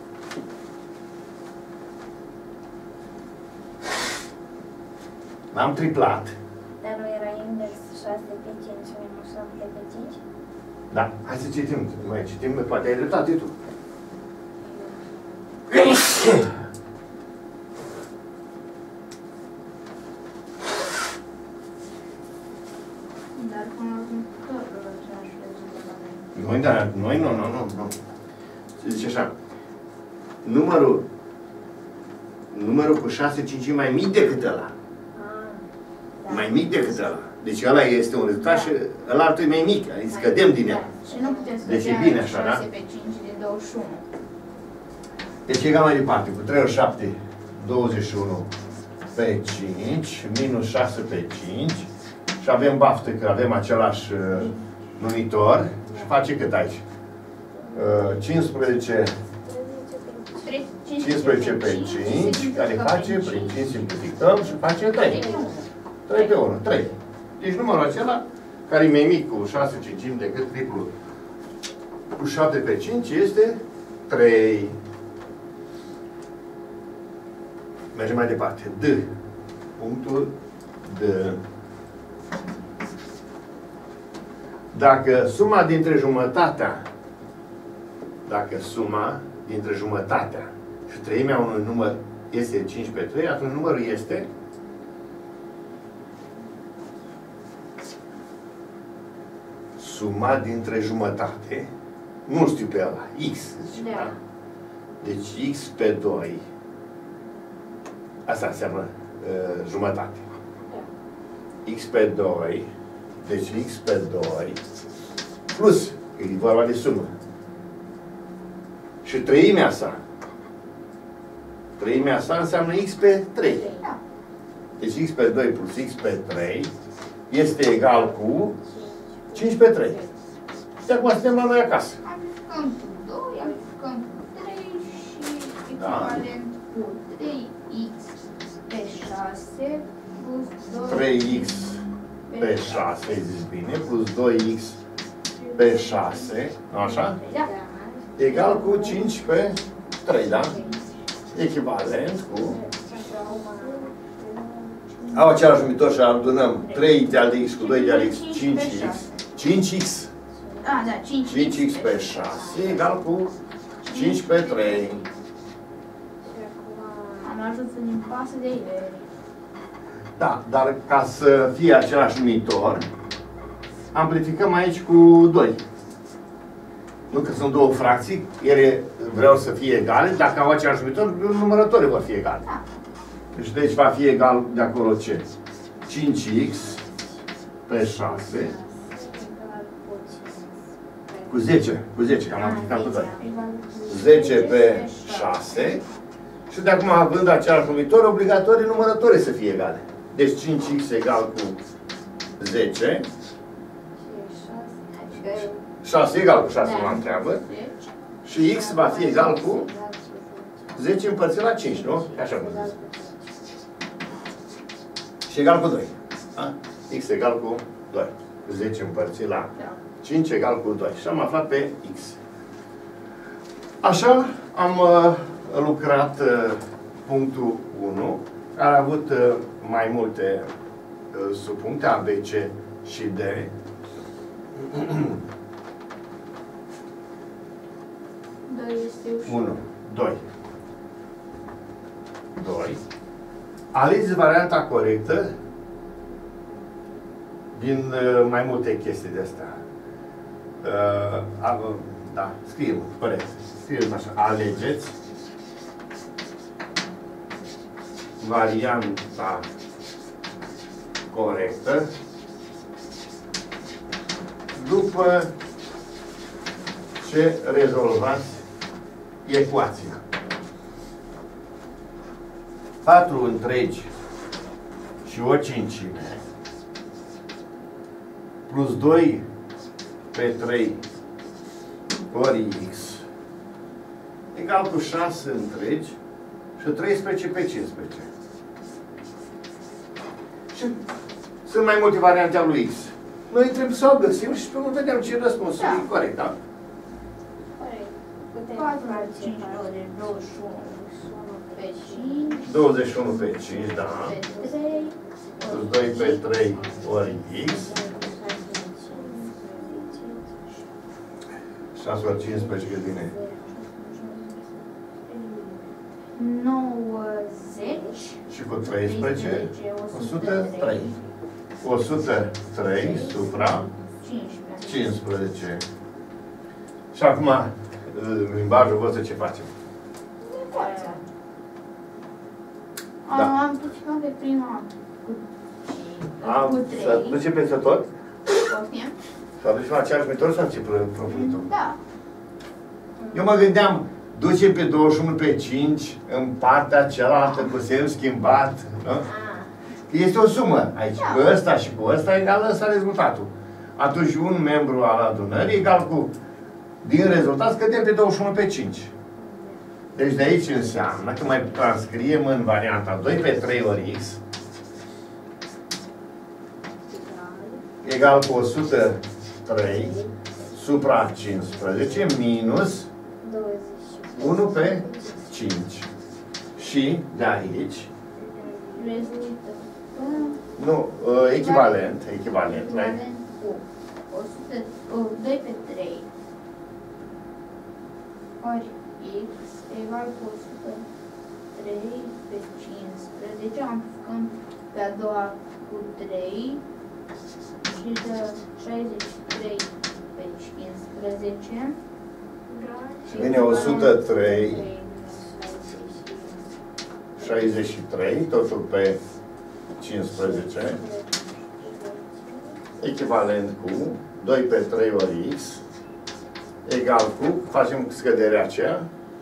A: L-am triplat.
B: Dar nu era invers șase pe cinci minus șapte pe cinci?
A: Da, hai să citim. Mai citim, poate ai dreptate tu.
C: Dar până la urmă, tot același rezultat.
A: Noi, da, noi nu, nu, nu, nu. Se zice așa. Numărul, numărul cu șase cinci mai mic decât ăla.
B: Ah, da.
A: Mai mic decât ăla. Deci ăla este un rezultat și ăla altul e mai mic. Adică scădem din el.
C: Și nu putem
A: Deci e
C: scădea
A: bine așa, da?
C: șase pe cinci de douăzeci și unu.
A: Deci egal mai departe. Cu trei ori șapte, douăzeci și unu pe cinci, minus șase pe cinci. Și avem baftă că avem același uh, numitor. Și face cât aici? Uh, cincisprezece, cincisprezece pe cinci, care face, prin cinci simplificăm și face trei. trei pe unu, trei. Deci numărul acela, care e mai mic cu șase cincimi decât triplul cu șapte pe cinci, este trei. Mergem mai departe. D. Punctul D. Dacă suma dintre jumătatea, dacă suma dintre jumătatea și treimea unui număr este cinci pe trei, atunci numărul este suma dintre jumătate, nu știu pe ăla, x, zice,
B: Da.
A: da? Deci x pe doi, asta înseamnă uh, jumătate.
B: Da.
A: X pe doi, deci x pe doi, plus, e vorba de sumă. Și treimea sa, treimea sa înseamnă x pe trei.
C: Da.
A: Deci x pe doi plus x pe trei este egal cu cinci pe trei. Și acum suntem la noi acasă.
C: Amplificăm cu doi, amplificăm cu trei și
A: Da.
C: echivalent cu trei x pe șase plus doi
A: trei x pe șase, zici bine, plus doi x pe șase, așa?
C: Da.
A: Egal cu cinci pe trei, da? Echivalent cu... Au același numitor și adunăm trei de x cu doi de x, cinci x. cinci x.
C: Ah, da, cinci
A: cinci x pe șase egal cu cinci pe trei.
C: Am ajuns în impasă de ele.
A: Da, dar ca să fie același numitor, amplificăm aici cu doi. Nu că sunt două fracții, ele vreau să fie egale, dacă au același numitor, numărătorii vor fi egale.
C: Da.
A: Deci, deci va fi egal de acolo ce? cinci x pe șase cu zece. Cu zece, am amplificat cu doi. zece pe șase. Și de acum, având același numitor, obligatorii numărătorii să fie egale. Deci cinci x egal cu zece. șase egal cu șase, mă întreabă. Și x va fi egal cu zece împărțit la cinci, nu? Așa cum zic. Și egal cu doi. Da? X egal cu doi. zece împărțit la cinci egal cu doi. Și am aflat pe x. Așa am uh, lucrat uh, punctul unu, care a avut uh, mai multe uh, subpuncte, A, B, C și D.
C: doi este ușor.
A: unu, doi. doi. Alegeți varianta corectă din uh, mai multe chestii de astea. Uh, uh, da, scriem, corect. Scriem așa. Alegeți varianta corectă după ce rezolvați ecuația. patru întregi și o cincime plus doi pe trei ori x egal cu șase întregi și treisprezece pe cincisprezece. Și sunt mai multe variante ale lui x. Noi trebuie să o găsim și pe urmă vedem ce răspunsul
C: Da.
A: e corect, da?
B: Corect. Putem
C: patru,
B: face
C: cinci,
B: patru.
C: douăzeci și unu
B: pe cinci.
C: pe cinci,
A: douăzeci și unu pe cinci, da.
C: pe trei,
A: minus doi pe trei ori x. șase ori cincisprezece cât vine?
C: nouăzeci.
A: Și cu treisprezece, o sută trei. o sută trei supra cincisprezece. Și acum, în limbajul vostru, ce facem?
C: Am,
A: Da.
C: am ducicat pe prima cu,
A: Am,
C: cu
A: să
C: trei.
A: duce peste tot?
C: Poftim?
A: Să ducem la aceeași metodă sau ce propui tu?
C: Da.
A: Eu mă gândeam, ducem pe douăzeci și unu pe cinci în partea cealaltă cu semn schimbat. Nu? Este o sumă aici.
C: Da.
A: Cu ăsta și cu ăsta egal ăsta rezultatul. Atunci un membru al adunării egal cu, din rezultat, scădem pe douăzeci și unu pe cinci. Deci de aici înseamnă că mai transcriem în varianta doi pe trei ori x egal cu o sută trei supra cincisprezece minus unu pe cinci. Și de aici,
C: Rezultă.
A: nu, echivalent, echivalent, la
C: Echivalent cu o sută, uh, doi pe trei ori x egal cu o sută trei pe cincisprezece. Amplificăm pe a doua cu trei și dă șaizeci și trei pe cincisprezece.
A: Și vine o sută trei, șaizeci și trei, totul pe cincisprezece, echivalent cu doi pe trei ori x, egal cu, facem scăderea aceea,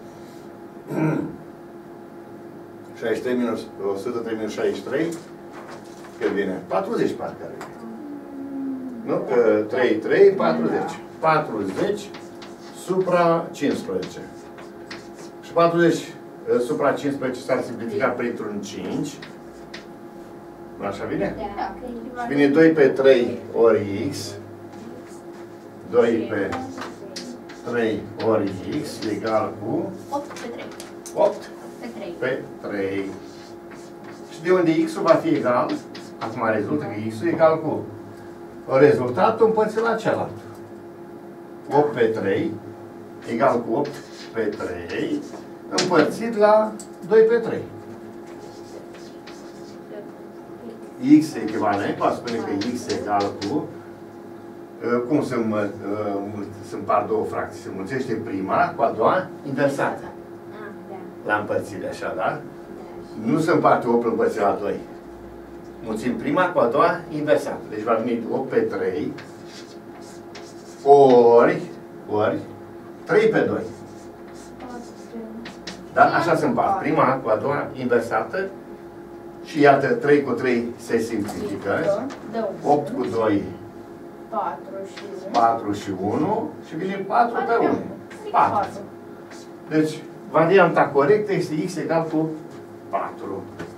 A: șaizeci și trei minus o sută trei minus șaizeci și trei, cât vine? patruzeci parcă are. Nu? Că trei, trei, patruzeci. patruzeci supra cincisprezece. Și patruzeci supra cincisprezece s-ar simplifica printr-un cinci. Nu așa vine?
C: Da.
A: Și vine doi pe trei ori x. doi pe trei ori x egal cu
C: opt pe trei.
A: opt
C: Pe trei.
A: pe trei. Și de unde x-ul va fi egal? Acum rezultă că x-ul e egal cu rezultatul împărțit la celălalt. opt pe trei egal cu opt pe trei împărțit la doi pe trei. X echivalent, va spune că x egal cu, cum se, mă, se împart două fracții? Se mulțește prima cu a doua inversată. La împărțire, așa, da? Nu se împarte opt împărțit la doi. Mulțim prima cu a doua inversată. Deci va veni opt pe trei ori, ori trei pe doi. Da? Așa se împart. Prima cu a doua inversată și iată trei cu trei se simplifică. opt cu doi patru și unu și vine patru pe unu. patru. Deci varianta corectă este x egal cu patru.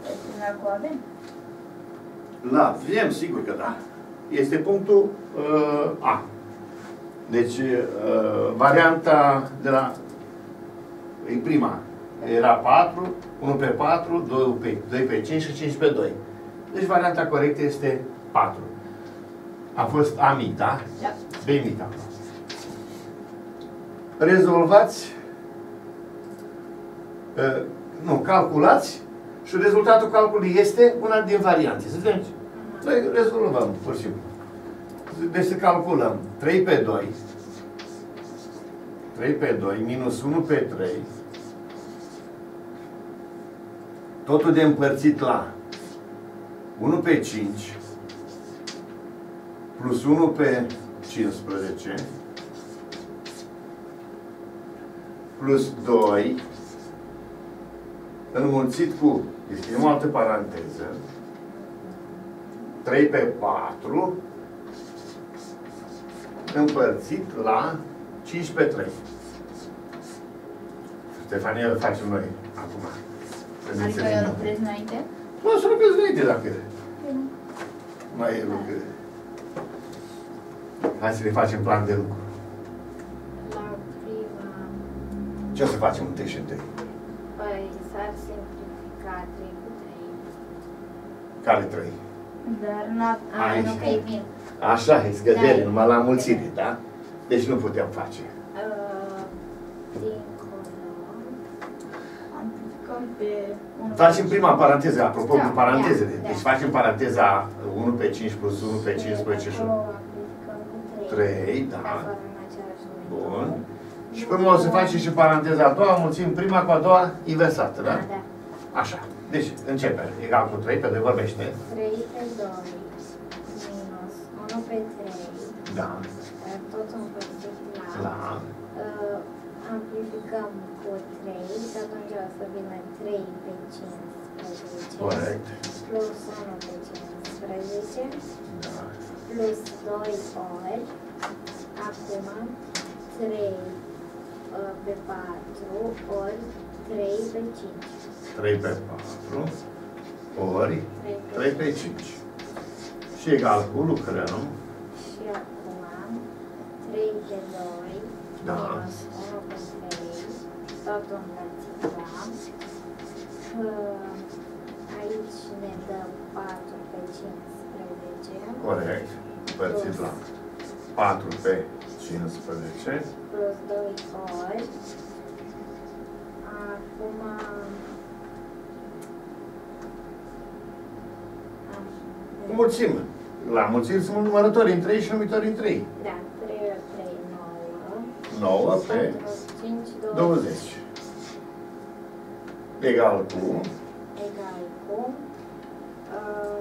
A: La avem, sigur că da. Este punctul uh, A. Deci, uh, varianta de la e prima era patru, unu pe patru, doi pe, doi pe cinci și cinci pe doi. Deci varianta corectă este patru. A fost A mic, da?
C: Da.
A: B mic. Rezolvați, uh, nu, calculați și rezultatul calculului este una din variante. Să vedem. Noi rezolvăm, pur și simplu. Deci să calculăm trei pe doi, trei pe doi minus unu pe trei, totul de împărțit la unu pe cinci plus unu pe cincisprezece plus doi înmulțit cu, deschidem o altă paranteză, trei pe patru împărțit la cinci pe trei. Stefania, îl facem noi acum.
C: Adică eu lucrez înainte?
A: Nu, să lucrez înainte dacă mai e lucru. Hai să ne facem plan de lucru.
B: La prima,
A: Ce o să facem întâi și întâi?
B: păi s-ar simplifica trei cu trei.
A: Care trei?
C: Dar n-a...
B: A,
A: Aici.
B: nu că e min.
A: Așa, e scădere,
B: Da.
A: numai la mulțire, da? Deci nu putem face.
B: Uh, dincolo.
C: Amplificăm pe... unu
A: Facem
C: pe
A: prima paranteză, apropo
C: Da,
A: cu parantezele.
B: da, da.
A: Deci facem paranteza unu pe cinci plus unu pe cincisprezece și
B: Acolo amplificăm cu
A: trei, da.
B: Ca formăm același numitor.
A: Bun. Și până o să facem și paranteza a doua, mulțim prima cu a doua inversată, da?
B: Da, da.
A: Așa. Deci începem. Egal cu trei, pe doi vorbește.
B: trei pe doi minus unu pe trei.
A: Da.
B: uh, Tot împărțit la.
A: La.
B: Uh, amplificăm cu trei și atunci o să vină trei pe cincisprezece.
A: Corect.
B: Plus unu pe cincisprezece.
A: Da.
B: Plus doi ori. Acum trei uh, pe patru ori trei pe cinci.
A: trei pe patru ori trei pe cinci. Și egal cu lucrăm.
B: Și acum trei pe doi
A: Da.
B: minus unu pe trei, tot împărțit la. Uh, Aici ne dă patru pe cincisprezece.
A: Corect. Împărțit la patru pe cincisprezece.
B: Plus doi ori. Acum am
A: Mulțim. La mulțiri sunt numărători în trei și numitori în trei.
B: Da, trei ori trei, nouă.
A: nouă pe
B: cinci,
A: douăzeci. Egal cu
B: Egal cu uh,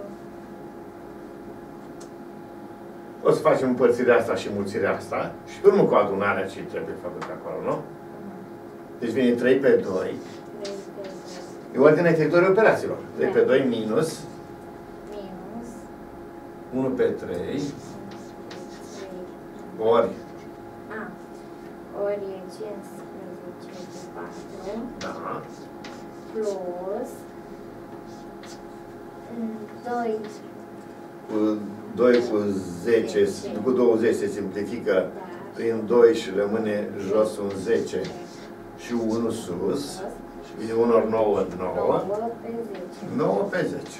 A: o să facem împărțirea asta și mulțirea asta și pe urmă cu adunarea ce trebuie făcut acolo, nu? Deci vine trei pe doi.
B: trei pe
A: E ordinea teritoriei operațiilor. trei pe
B: Da.
A: doi minus
B: minus
A: unu pe trei
B: trei.
A: ori,
B: A, ori e cincisprezece pe patru
A: da,
B: plus doi,
A: cu doi cu zece, cu douăzeci se simplifică
B: da,
A: prin doi și rămâne jos un zece și unu sus. Și vine unu ori nouă, nouă.
B: nouă pe zece.
A: nouă pe zece.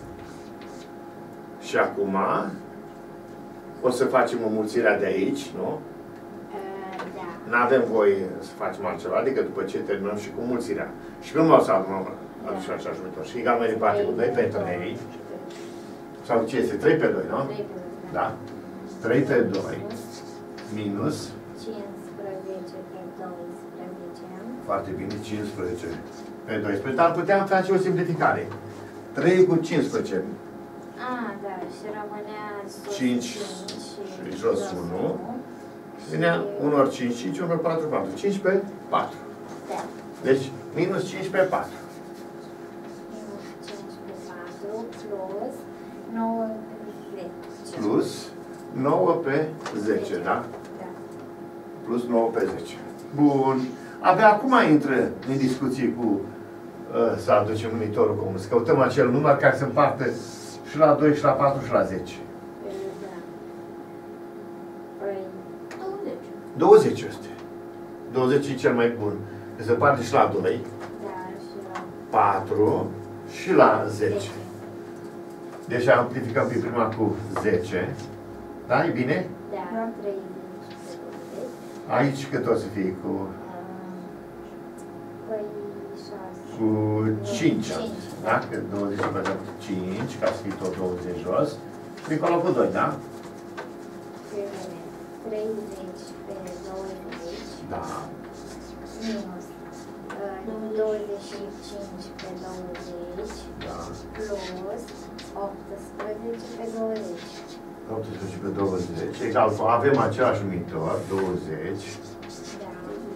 A: Și acum o să facem înmulțirea de aici, nu?
B: Uh, Da.
A: N-avem voie să facem altceva decât după ce terminăm și cu mulțirea. Și când o să adunăm aduce așa jumitor. Și egal mai departe cu doi pe trei. Sau ce este? trei pe doi, nu?
B: trei pe doi,
A: Da. trei pe doi minus,
B: cincisprezece pe doisprezece.
A: foarte bine, cincisprezece pe doisprezece. Dar puteam face o simplificare. trei cu cincisprezece.
B: Ah, da, și rămânea sus
A: cinci și jos unu. Vinea unu ori cinci, cinci, unu ori patru, patru. cinci pe patru.
B: Da.
A: Deci, minus cinci pe patru.
B: Minus cinci pe patru plus nouă pe zece.
A: Plus nouă pe zece, da?
B: Da.
A: Plus nouă pe zece. Bun. Abia acum intră în discuții cu uh, să aducem numitorul comun. Să căutăm acel număr care se împarte și la doi, și la patru, și la zece.
B: Da. Păi,
C: douăzeci.
A: douăzeci este. douăzeci e cel mai bun. Se împarte și la doi,
B: da, și la
A: patru și la zece. Deci amplificăm pe prima cu zece. Da? E bine?
B: Da, treizeci pe douăzeci.
A: Aici cât o să fie? Cu,
B: Păi, șase.
A: cu cinci.
B: cinci.
A: Da? Că douăzeci pe cinci, ca să fie tot douăzeci jos. Și acolo cu doi, da?
B: treizeci pe douăzeci.
A: Da.
B: Minus uh, douăzeci și cinci pe douăzeci.
A: Da.
B: Plus optsprezece pe douăzeci.
A: optsprezece pe douăzeci. Egal cu, avem același numitor, douăzeci.
B: Da.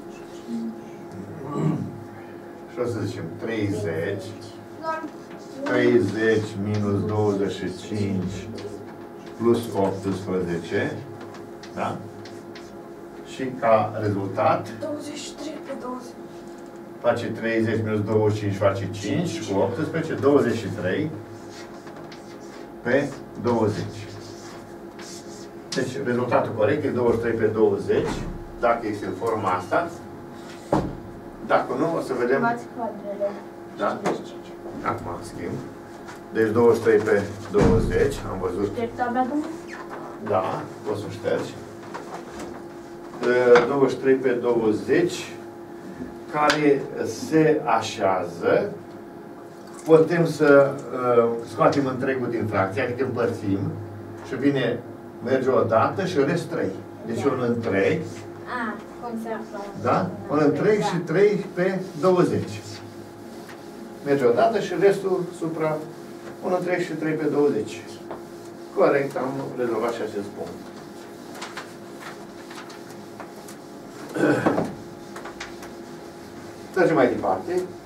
A: Și o să zicem treizeci.
C: Doar
A: treizeci minus douăzeci și cinci plus optsprezece. Da? Și ca rezultat
C: douăzeci și trei pe douăzeci.
A: face treizeci minus douăzeci și cinci face cinci cu optsprezece, douăzeci și trei pe douăzeci. Deci rezultatul corect e douăzeci și trei pe douăzeci, dacă este în forma asta. Dacă nu, o să vedem.
C: Bați quadrele.
A: Da? Acum schimb. Deci douăzeci și trei pe douăzeci, am văzut.
C: Ștergi tabela două?
A: Da, poți să o ștergi. douăzeci și trei pe douăzeci, care se așează. Putem să uh, scoatem întregul din fracție, adică împărțim și vine, merge o dată și rest trei. Deci un întreg,
B: A, cum se află un
A: da? Un întreg și trei pe douăzeci. Merge o dată și restul supra un întreg și trei pe douăzeci. Corect, am rezolvat și acest punct. Trecem mai departe.